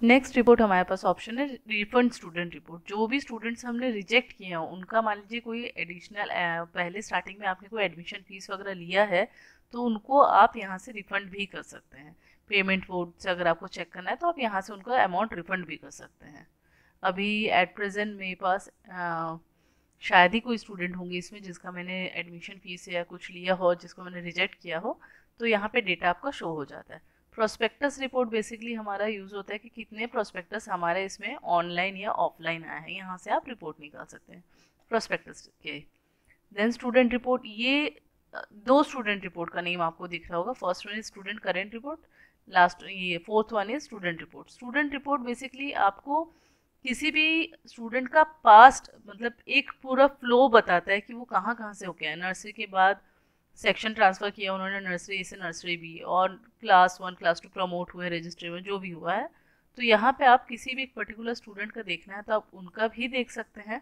Next report हमारे पास option है रिफंड स्टूडेंट रिपोर्ट। जो भी स्टूडेंट्स हमने रिजेक्ट किए हैं उनका मान लीजिए कोई एडिशनल पहले स्टार्टिंग में आपने कोई एडमिशन फीस वगैरह लिया है तो उनको आप यहाँ से रिफंड भी कर सकते हैं। पेमेंट बोर्ड से अगर आपको चेक करना है तो आप यहाँ से उनका अमाउंट रिफंड भी कर सकते हैं। अभी एट प्रेजेंट मेरे पास शायद ही कोई स्टूडेंट होंगे इसमें जिसका मैंने एडमिशन फीस या कुछ लिया हो जिसको मैंने रिजेक्ट किया हो, तो यहाँ पे डेटा आपका शो हो जाता है। प्रोस्पेक्टस रिपोर्ट बेसिकली हमारा यूज़ होता है कि कितने प्रोस्पेक्टस हमारे इसमें ऑनलाइन या ऑफलाइन आए हैं, यहाँ से आप रिपोर्ट निकाल सकते हैं प्रोस्पेक्टस के। देन स्टूडेंट रिपोर्ट, ये दो स्टूडेंट रिपोर्ट का नेम आपको दिख रहा होगा। First one is student current report, last ये fourth one is student report. Student report basically आपको किसी भी स्टूडेंट का पास्ट मतलब एक पूरा फ्लो बताता है कि वो कहाँ कहाँ से होके आए। नर्सरी के बाद सेक्शन ट्रांसफ़र किया उन्होंने, नर्सरी ए से नर्सरी बी, और क्लास 1 क्लास 2 प्रमोट हुए रजिस्ट्री में जो भी हुआ है, तो यहाँ पे आप किसी भी एक पर्टिकुलर स्टूडेंट का देखना है तो आप उनका भी देख सकते हैं।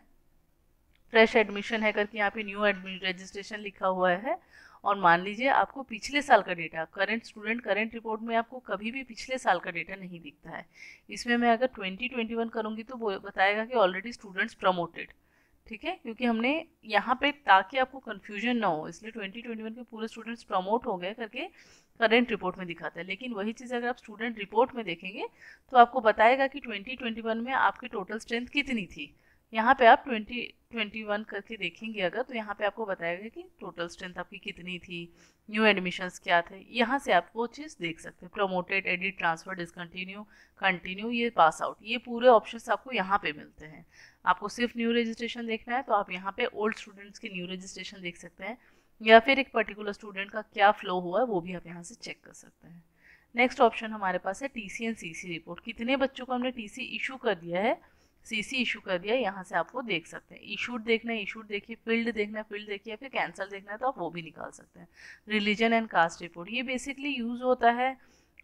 फ्रेश एडमिशन है करके यहाँ पे न्यू रजिस्ट्रेशन लिखा हुआ है, और मान लीजिए आपको पिछले साल का data, current student current report में आपको कभी भी पिछले साल का डेटा नहीं दिखता है। इसमें मैं अगर 2021 करूँगी तो वो बताएगा कि ऑलरेडी स्टूडेंट्स प्रमोटेड, ठीक है, क्योंकि हमने यहाँ पे ताकि आपको कन्फ्यूजन ना हो इसलिए 2021 के पूरे स्टूडेंट्स प्रमोट हो गए करके करंट रिपोर्ट में दिखाता है। लेकिन वही चीज़ अगर आप स्टूडेंट रिपोर्ट में देखेंगे तो आपको बताएगा कि 2021 में आपकी टोटल स्ट्रेंथ कितनी थी। यहाँ पे आप 2021 करके देखेंगे अगर तो यहाँ पे आपको बताएगा कि टोटल स्ट्रेंथ आपकी कितनी थी, न्यू एडमिशन्स क्या थे। यहाँ से आप वो चीज़ देख सकते हैं। Promoted, edit, transfer, discontinue, continue, ये पास आउट, ये पूरे ऑप्शंस आपको यहाँ पे मिलते हैं। आपको सिर्फ न्यू रजिस्ट्रेशन देखना है तो आप यहाँ पे ओल्ड स्टूडेंट्स के न्यू रजिस्ट्रेशन देख सकते हैं, या फिर एक पर्टिकुलर स्टूडेंट का क्या फ्लो हुआ है वो भी आप यहाँ से चेक कर सकते हैं। नेक्स्ट ऑप्शन हमारे पास है टीसी एंड सीसी रिपोर्ट। कितने बच्चों को हमने टीसी इशू कर दिया है, सीसी इशू कर दिया, यहाँ से आपको देख सकते हैं। इशूड देखना है इशूड देखिए, फील्ड देखना है फील्ड देखिए, या फिर कैंसिल देखना है तो आप वो भी निकाल सकते हैं। रिलीजन एंड कास्ट रिपोर्ट, ये बेसिकली यूज़ होता है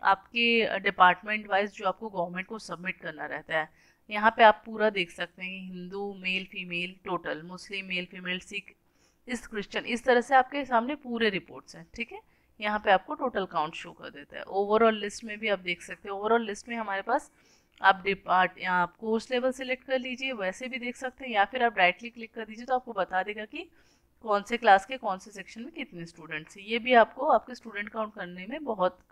आपके डिपार्टमेंट वाइज जो आपको गवर्नमेंट को सबमिट करना रहता है। यहाँ पे आप पूरा देख सकते हैं, Hindu male female total, Muslim male female, Sikh, इस क्रिश्चियन, इस तरह से आपके सामने पूरे रिपोर्ट्स हैं, ठीक है। यहाँ पे आपको टोटल काउंट शो कर देता है। ओवरऑल लिस्ट में भी आप देख सकते हैं। ओवरऑल लिस्ट में हमारे पास आप आप कोर्स लेवल सेलेक्ट कर लीजिए, वैसे भी देख सकते हैं, या फिर आप डायरेक्टली क्लिक कर दीजिए तो आपको बता देगा कि कौन से क्लास के कौन से सेक्शन में कितने स्टूडेंट्स हैं। ये भी आपको आपके स्टूडेंट काउंट करने में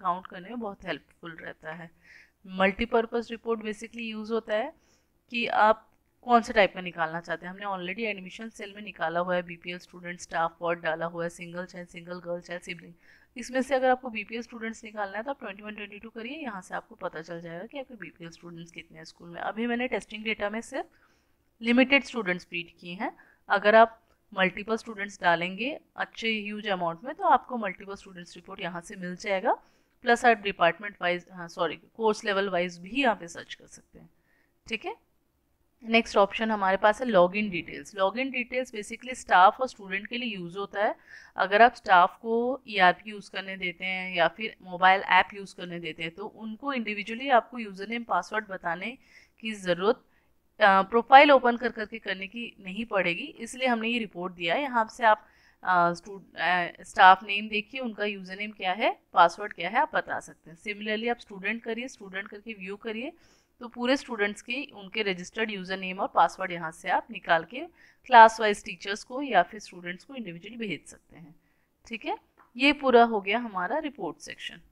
बहुत हेल्पफुल रहता है। मल्टीपर्पज़ रिपोर्ट बेसिकली यूज़ होता है कि आप कौन से टाइप का निकालना चाहते हैं। हमने ऑलरेडी एडमिशन सेल में निकाला हुआ है बीपीएल स्टूडेंट, स्टाफ वार्ड डाला हुआ है, single child, single girl child, sibling. इसमें से अगर आपको बीपीएल स्टूडेंट्स निकालना है तो आप 21-22 करिए, यहाँ से आपको पता चल जाएगा कि आपके बीपीएल स्टूडेंट्स कितने हैं स्कूल में। अभी मैंने टेस्टिंग डेटा में सिर्फ लिमिटेड स्टूडेंट्स फीड किए हैं। अगर आप मल्टीपल स्टूडेंट्स डालेंगे अच्छे ह्यूज अमाउंट में तो आपको मल्टीपल स्टूडेंट्स रिपोर्ट यहाँ से मिल जाएगा। प्लस आप department wise, course level wise भी यहाँ पे सर्च कर सकते हैं, ठीक है। नेक्स्ट ऑप्शन हमारे पास है login details. Login details basically staff और स्टूडेंट के लिए यूज़ होता है। अगर आप स्टाफ को ईआरपी यूज़ करने देते हैं या फिर मोबाइल ऐप यूज़ करने देते हैं तो उनको इंडिविजुअली आपको यूज़र नेम पासवर्ड बताने की ज़रूरत प्रोफाइल ओपन कर करके करने की नहीं पड़ेगी, इसलिए हमने ये रिपोर्ट दिया है। यहाँ से आप स्टाफ नेम देखिए, उनका यूज़र नेम क्या है, पासवर्ड क्या है, आप बता सकते हैं। सिमिलरली आप स्टूडेंट करिए, स्टूडेंट करके व्यू करिए तो पूरे स्टूडेंट्स की उनके रजिस्टर्ड यूज़र नेम और पासवर्ड यहाँ से आप निकाल के क्लास वाइज टीचर्स को या फिर स्टूडेंट्स को इंडिविजुअली भेज सकते हैं, ठीक है। ये पूरा हो गया हमारा रिपोर्ट सेक्शन।